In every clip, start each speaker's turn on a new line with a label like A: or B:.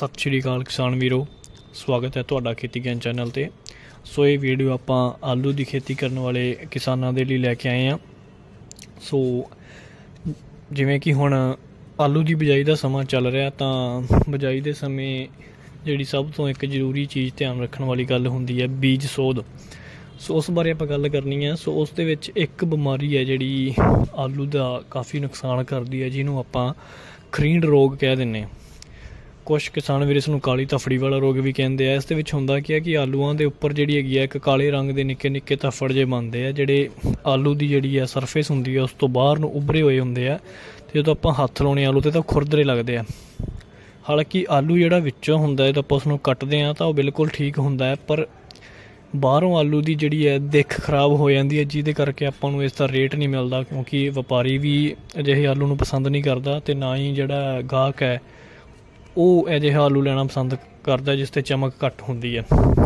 A: सत श्री अकाल किसान वीरो, स्वागत है तुहाडा खेती ज्ञान चैनल ते। सो ये वीडियो आपां आलू की खेती करने वाले किसानां दे लई लैके आए हैं। सो जिवें कि हुण आलू की बिजाई का समा चल रहा, तां बिजाई के समय जिहड़ी सब तो एक जरूरी चीज़ ध्यान रखने वाली गल हुंदी है बीज सोध। सो उस बारे आपां गल करनी है। सो उस दे विच एक बीमारी है जिहड़ी आलू का काफ़ी नुकसान करती है, जिन्हों आपां खरींड रोग कह दिंदे। कुछ किसान वीर इसनूं काली तफड़ी वाला रोग भी कहते हैं। इस दे विच हुंदा क्या कि आलूआं दे उपर जिहड़ी हैगी है एक काले रंग के निक्के निक्के तफड़ जे बनते हैं, जिहड़े आलू की जिहड़ी है सरफेस हुंदी है उस तो बाहर नूं उभरे हुए हुंदे आ। ते जदों आपां हत्थ लाउने आलू ते तां खुरदरे लगदे आ। हालांकि आलू जिहड़ा विच्चों हुंदा है, तां आपां उसनूं कट्टदे आ तां ओह बिल्कुल ठीक हुंदा है, पर बाहरों आलू की जिहड़ी है दिख खराब हो जाती है, जिहदे करके आपां नूं इसदा रेट नहीं मिलता, क्योंकि व्यापारी भी अजिहे आलू नूं पसंद नहीं करता ते ना ही जिहड़ा गाहक है ਉਹ ਅਜਿਹਾ ਆਲੂ ਲੈਣਾ ਪਸੰਦ ਕਰਦਾ ਜਿਸ 'ਤੇ ਚਮਕ ਘੱਟ ਹੁੰਦੀ ਹੈ।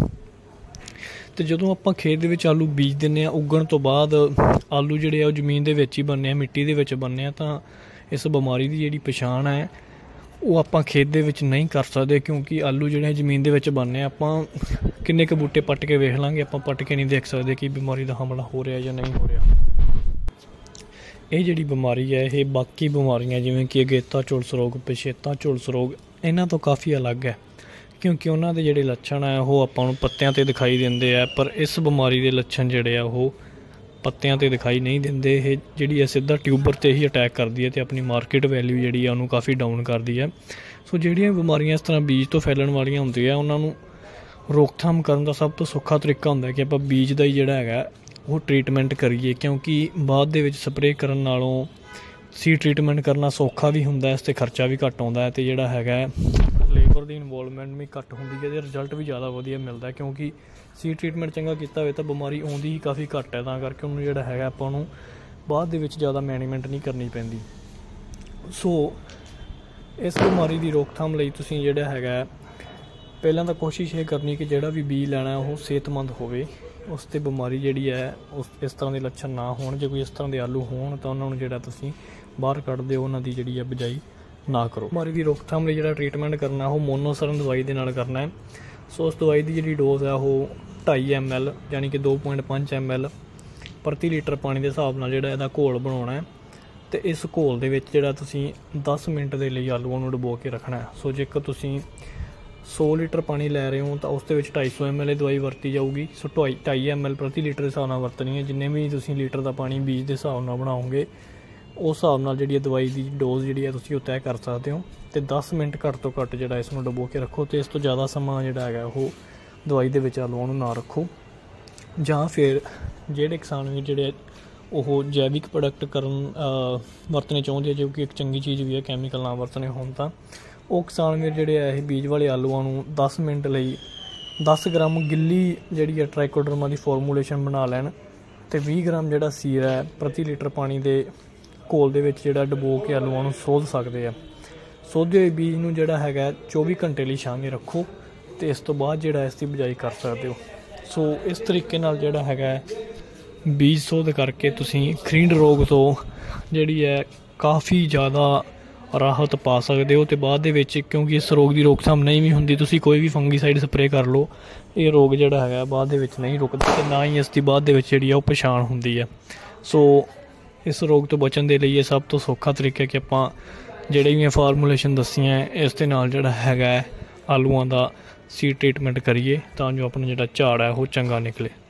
A: ਅਤੇ ਜਦੋਂ ਆਪਾਂ ਖੇਤ ਦੇ ਵਿੱਚ ਆਲੂ ਬੀਜ ਦਿੰਦੇ ਹਾਂ, ਉੱਗਣ ਤੋਂ ਬਾਅਦ ਆਲੂ ਜਿਹੜੇ ਆ ਉਹ ਜ਼ਮੀਨ ਦੇ ਵਿੱਚ ਹੀ ਬਣਨੇ ਆ, ਮਿੱਟੀ ਦੇ ਵਿੱਚ ਬਣਨੇ ਆ, ਤਾਂ ਇਸ ਬਿਮਾਰੀ ਦੀ ਜਿਹੜੀ ਪਛਾਣ ਹੈ ਉਹ ਆਪਾਂ ਖੇਤ ਦੇ ਵਿੱਚ ਨਹੀਂ ਕਰ ਸਕਦੇ, ਕਿਉਂਕਿ ਆਲੂ ਜਿਹੜੇ ਜ਼ਮੀਨ ਦੇ ਵਿੱਚ ਬਣਨੇ ਆ, ਆਪਾਂ ਕਿੰਨੇ ਕੁ ਬੂਟੇ ਪੱਟ ਕੇ ਵੇਖ ਲਾਂਗੇ, ਆਪਾਂ ਪੱਟ ਕੇ ਨਹੀਂ ਦੇਖ ਸਕਦੇ ਕਿ ਬਿਮਾਰੀ ਦਾ ਹਮਲਾ ਹੋ ਰਿਹਾ ਜਾਂ ਨਹੀਂ ਹੋ ਰਿਹਾ। ਇਹ ਜਿਹੜੀ ਬਿਮਾਰੀ ਹੈ ਇਹ ਬਾਕੀ ਬਿਮਾਰੀਆਂ ਜਿਵੇਂ ਕਿ ਅਗੇਤਾ ਝੁਲਸ ਰੋਗ, ਪਛੇਤਾ ਝੁਲਸ ਰੋਗ ਇਹਨਾਂ ਤੋਂ ਕਾਫੀ ਅਲੱਗ ਹੈ, ਕਿਉਂਕਿ ਉਹਨਾਂ ਦੇ ਜਿਹੜੇ ਲੱਛਣ ਹੈ ਉਹ ਆਪਾਂ ਨੂੰ ਪੱਤਿਆਂ 'ਤੇ ਦਿਖਾਈ ਦਿੰਦੇ ਆ, ਪਰ ਇਸ ਬਿਮਾਰੀ ਦੇ ਲੱਛਣ ਜਿਹੜੇ ਆ ਉਹ ਪੱਤਿਆਂ 'ਤੇ ਦਿਖਾਈ ਨਹੀਂ ਦਿੰਦੇ। ਇਹ ਜਿਹੜੀ ਹੈ ਸਿੱਧਾ ਟਿਊਬਰ 'ਤੇ ਹੀ ਅਟੈਕ ਕਰਦੀ ਹੈ ਅਤੇ ਆਪਣੀ ਮਾਰਕੀਟ ਵੈਲਿਊ ਜਿਹੜੀ ਆ ਉਹਨੂੰ ਕਾਫੀ ਡਾਊਨ ਕਰਦੀ ਹੈ। ਸੋ ਜਿਹੜੀਆਂ ਬਿਮਾਰੀਆਂ ਇਸ ਤਰ੍ਹਾਂ ਬੀਜ ਤੋਂ ਫੈਲਣ ਵਾਲੀਆਂ ਹੁੰਦੀਆਂ, ਉਹਨਾਂ ਨੂੰ ਰੋਕਥਾਮ ਕਰਨ ਦਾ ਸਭ ਤੋਂ ਸੌਖਾ ਤਰੀਕਾ ਹੁੰਦਾ ਕਿ ਆਪਾਂ ਬੀਜ ਦਾ ਹੀ ਜਿਹੜਾ ਹੈਗਾ ਉਹ ਟਰੀਟਮੈਂਟ ਕਰੀਏ, ਕਿਉਂਕਿ ਬਾਅਦ ਦੇ ਵਿੱਚ ਸਪਰੇਅ ਕਰਨ ਨਾਲੋਂ ਸੀਡ ਟਰੀਟਮੈਂਟ ਕਰਨਾ ਸੌਖਾ ਵੀ ਹੁੰਦਾ, ਇਸ 'ਤੇ ਖਰਚਾ ਵੀ ਘੱਟ ਆਉਂਦਾ ਅਤੇ ਜਿਹੜਾ ਹੈਗਾ ਲੇਬਰ ਦੀ ਇਨਵੋਲਵਮੈਂਟ ਵੀ ਘੱਟ ਹੁੰਦੀ ਹੈ ਅਤੇ ਰਿਜ਼ਲਟ ਵੀ ਜ਼ਿਆਦਾ ਵਧੀਆ ਮਿਲਦਾ, ਕਿਉਂਕਿ ਸੀਡ ਟਰੀਟਮੈਂਟ ਚੰਗਾ ਕੀਤਾ ਹੋਵੇ ਤਾਂ ਬਿਮਾਰੀ ਆਉਂਦੀ ਹੀ ਕਾਫੀ ਘੱਟ ਹੈ, ਤਾਂ ਕਰਕੇ ਉਹਨੂੰ ਜਿਹੜਾ ਹੈਗਾ ਆਪਾਂ ਨੂੰ ਬਾਅਦ ਦੇ ਵਿੱਚ ਜ਼ਿਆਦਾ ਮੈਨੇਜਮੈਂਟ ਨਹੀਂ ਕਰਨੀ ਪੈਂਦੀ। ਸੋ ਇਸ ਬਿਮਾਰੀ ਦੀ ਰੋਕਥਾਮ ਲਈ ਤੁਸੀਂ ਜਿਹੜਾ ਹੈਗਾ ਪਹਿਲਾਂ ਤਾਂ ਕੋਸ਼ਿਸ਼ ਇਹ ਕਰਨੀ ਕਿ ਜਿਹੜਾ ਵੀ ਬੀਜ ਲੈਣਾ ਉਹ ਸਿਹਤਮੰਦ ਹੋਵੇ, ਉਸ 'ਤੇ ਬਿਮਾਰੀ ਜਿਹੜੀ ਹੈ ਉਸ ਇਸ ਤਰ੍ਹਾਂ ਦੇ ਲੱਛਣ ਨਾ ਹੋਣ। ਜੇ ਕੋਈ ਇਸ ਤਰ੍ਹਾਂ ਦੇ ਆਲੂ ਹੋਣ ਤਾਂ ਉਹਨਾਂ ਨੂੰ ਜਿਹੜਾ ਤੁਸੀਂ ਬਾਹਰ ਕੱਢ ਦਿਓ, ਉਹਨਾਂ ਦੀ ਜਿਹੜੀ ਹੈ ਬਿਜਾਈ ਨਾ ਕਰੋ। ਬਿਮਾਰੀ ਦੀ ਰੋਕਥਾਮ ਲਈ ਜਿਹੜਾ ਟਰੀਟਮੈਂਟ ਕਰਨਾ ਉਹ ਮੋਨੋਸਰਨ ਦਵਾਈ ਦੇ ਨਾਲ ਕਰਨਾ ਹੈ। ਸੋ ਉਸ ਦਵਾਈ ਦੀ ਜਿਹੜੀ ਡੋਜ਼ ਹੈ ਉਹ 2.5 ml ਯਾਨੀ ਕਿ 2.5 ml ਪ੍ਰਤੀ ਲੀਟਰ ਪਾਣੀ ਦੇ ਹਿਸਾਬ ਨਾਲ ਜਿਹੜਾ ਇਹਦਾ ਘੋਲ ਬਣਾਉਣਾ ਹੈ, ਅਤੇ ਇਸ ਘੋਲ ਦੇ ਵਿੱਚ ਜਿਹੜਾ ਤੁਸੀਂ 10 ਮਿੰਟ ਦੇ ਲਈ ਆਲੂਆਂ ਨੂੰ ਡੁਬੋ ਕੇ ਰੱਖਣਾ ਹੈ। ਸੋ ਜੇਕਰ ਤੁਸੀਂ 100 ਲੀਟਰ ਪਾਣੀ ਲੈ ਰਹੇ ਹੋ ਤਾਂ ਉਸ ਦੇ ਵਿੱਚ 250 ml ਦਵਾਈ ਵਰਤੀ ਜਾਊਗੀ। ਸੋ 2.5 ml ਪ੍ਰਤੀ ਲੀਟਰ ਦੇ ਹਿਸਾਬ ਨਾਲ ਵਰਤਣੀ ਹੈ। ਜਿੰਨੇ ਵੀ ਤੁਸੀਂ ਲੀਟਰ ਦਾ ਪਾਣੀ ਬੀਜ ਦੇ ਹਿਸਾਬ ਨਾਲ ਬਣਾਓਗੇ, ਉਸ ਹਿਸਾਬ ਨਾਲ ਜਿਹੜੀ ਦਵਾਈ ਦੀ ਡੋਜ਼ ਜਿਹੜੀ ਹੈ ਤੁਸੀਂ ਉਹ ਤੈਅ ਕਰ ਸਕਦੇ ਹੋ। ਅਤੇ 10 ਮਿੰਟ ਘੱਟ ਤੋਂ ਘੱਟ ਜਿਹੜਾ ਇਸ ਨੂੰ ਡੁਬੋ ਕੇ ਰੱਖੋ, ਅਤੇ ਇਸ ਤੋਂ ਜ਼ਿਆਦਾ ਸਮਾਂ ਜਿਹੜਾ ਹੈਗਾ ਉਹ ਦਵਾਈ ਦੇ ਵਿੱਚ ਆਲੂਆਂ ਨੂੰ ਨਾ ਰੱਖੋ। ਜਾਂ ਫਿਰ ਜਿਹੜੇ ਕਿਸਾਨ ਵੀ ਜਿਹੜੇ ਉਹ ਜੈਵਿਕ ਪ੍ਰੋਡਕਟ ਵਰਤਣੇ ਚਾਹੁੰਦੇ ਆ, ਜੋ ਕਿ ਇੱਕ ਚੰਗੀ ਚੀਜ਼ ਵੀ ਹੈ, ਕੈਮੀਕਲ ਨਾ ਵਰਤਣੇ ਹੋਣ, ਤਾਂ ਉਹ ਕਿਸਾਨ ਵੀਰ ਜਿਹੜੇ ਆ ਇਹ ਬੀਜ ਵਾਲੇ ਆਲੂਆਂ ਨੂੰ 10 ਮਿੰਟ ਲਈ 10 ਗ੍ਰਾਮ ਗਿੱਲੀ ਜਿਹੜੀ ਹੈ ਟ੍ਰਾਈਕੋਡਰਮਾ ਦੀ ਫਾਰਮੂਲੇਸ਼ਨ ਬਣਾ ਲੈਣ, ਅਤੇ 20 ਗ੍ਰਾਮ ਜਿਹੜਾ ਸੀਰਾ ਹੈ ਪ੍ਰਤੀ ਲੀਟਰ ਪਾਣੀ ਦੇ ਘੋਲ ਦੇ ਵਿੱਚ ਜਿਹੜਾ ਡੁਬੋ ਕੇ ਆਲੂਆਂ ਨੂੰ ਸੋਧ ਸਕਦੇ ਆ। ਸੋਧੇ ਹੋਏ ਬੀਜ ਨੂੰ ਜਿਹੜਾ ਹੈਗਾ 24 ਘੰਟੇ ਲਈ ਛਾਵੇਂ ਰੱਖੋ, ਅਤੇ ਇਸ ਤੋਂ ਬਾਅਦ ਜਿਹੜਾ ਇਸ ਦੀ ਬਿਜਾਈ ਕਰ ਸਕਦੇ ਹੋ। ਸੋ ਇਸ ਤਰੀਕੇ ਨਾਲ ਜਿਹੜਾ ਹੈਗਾ ਬੀਜ ਸੋਧ ਕਰਕੇ ਤੁਸੀਂ ਖਰੀਂਡ ਰੋਗ ਤੋਂ ਜਿਹੜੀ ਹੈ ਕਾਫੀ ਜ਼ਿਆਦਾ ਰਾਹਤ ਪਾ ਸਕਦੇ ਹੋ। ਅਤੇ ਬਾਅਦ ਦੇ ਵਿੱਚ ਕਿਉਂਕਿ ਇਸ ਰੋਗ ਦੀ ਰੋਕਥਾਮ ਨਹੀਂ ਵੀ ਹੁੰਦੀ, ਤੁਸੀਂ ਕੋਈ ਵੀ ਫੰਗੀਸਾਈਡ ਸਪਰੇਅ ਕਰ ਲਓ, ਇਹ ਰੋਗ ਜਿਹੜਾ ਹੈਗਾ ਬਾਅਦ ਦੇ ਵਿੱਚ ਨਹੀਂ ਰੁਕਦਾ, ਅਤੇ ਨਾ ਹੀ ਇਸ ਦੀ ਬਾਅਦ ਦੇ ਵਿੱਚ ਜਿਹੜੀ ਆ ਉਹ ਪਛਾਣ ਹੁੰਦੀ ਹੈ। ਸੋ ਇਸ ਰੋਗ ਤੋਂ ਬਚਣ ਦੇ ਲਈ ਇਹ ਸਭ ਤੋਂ ਸੌਖਾ ਤਰੀਕਾ ਕਿ ਆਪਾਂ ਜਿਹੜੇ ਵੀ ਫਾਰਮੂਲੇਸ਼ਨ ਦੱਸੀਆਂ ਇਸ ਦੇ ਨਾਲ ਜਿਹੜਾ ਹੈਗਾ ਆਲੂਆਂ ਦਾ ਸੀਡ ਟਰੀਟਮੈਂਟ ਕਰੀਏ, ਤਾਂ ਜੋ ਆਪਣਾ ਜਿਹੜਾ ਝਾੜ ਹੈ ਉਹ ਚੰਗਾ ਨਿਕਲੇ।